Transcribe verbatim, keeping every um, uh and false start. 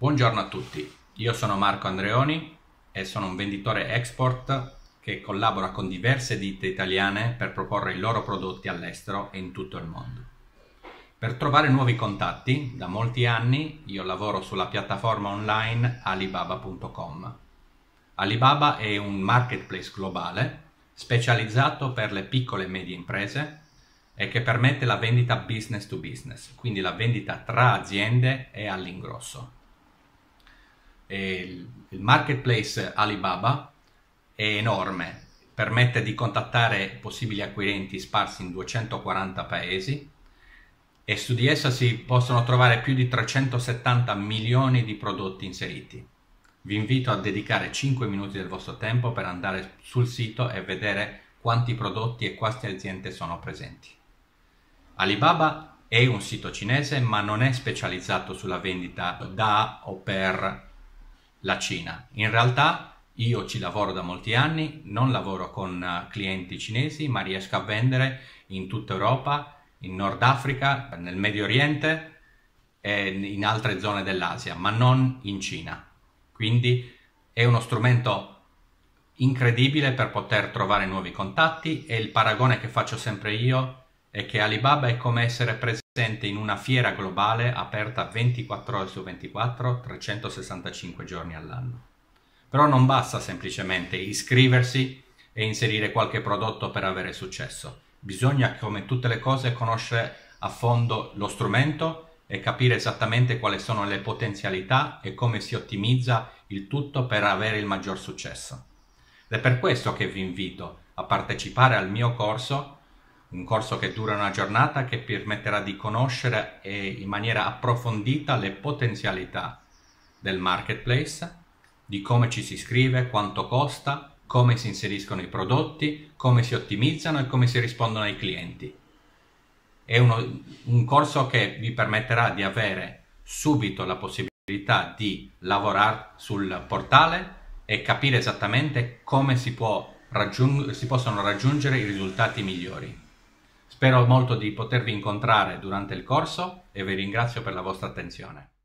Buongiorno a tutti, io sono Marco Andreoni e sono un venditore export che collabora con diverse ditte italiane per proporre i loro prodotti all'estero e in tutto il mondo. Per trovare nuovi contatti, da molti anni io lavoro sulla piattaforma online Alibaba punto com. Alibaba è un marketplace globale specializzato per le piccole e medie imprese e che permette la vendita business to business, quindi la vendita tra aziende e all'ingrosso. Il marketplace Alibaba è enorme, permette di contattare possibili acquirenti sparsi in duecentoquaranta paesi e su di essa si possono trovare più di trecentosettanta milioni di prodotti inseriti. Vi invito a dedicare cinque minuti del vostro tempo per andare sul sito e vedere quanti prodotti e quante aziende sono presenti. Alibaba è un sito cinese, ma non è specializzato sulla vendita da o per la Cina. In realtà io ci lavoro da molti anni, non lavoro con clienti cinesi, ma riesco a vendere in tutta Europa, in Nord Africa, nel Medio Oriente e in altre zone dell'Asia, ma non in Cina. Quindi è uno strumento incredibile per poter trovare nuovi contatti e il paragone che faccio sempre io è che Alibaba è come essere presente in una fiera globale aperta ventiquattro ore su ventiquattro, trecentosessantacinque giorni all'anno. Però non basta semplicemente iscriversi e inserire qualche prodotto per avere successo. Bisogna, come tutte le cose, conoscere a fondo lo strumento e capire esattamente quali sono le potenzialità e come si ottimizza il tutto per avere il maggior successo. Ed è per questo che vi invito a partecipare al mio corso, un corso che dura una giornata che permetterà di conoscere in maniera approfondita le potenzialità del marketplace, di come ci si iscrive, quanto costa, come si inseriscono i prodotti, come si ottimizzano e come si rispondono ai clienti. È uno, un corso che vi permetterà di avere subito la possibilità di lavorare sul portale e capire esattamente come si, può raggiung- si possono raggiungere i risultati migliori. Spero molto di potervi incontrare durante il corso e vi ringrazio per la vostra attenzione.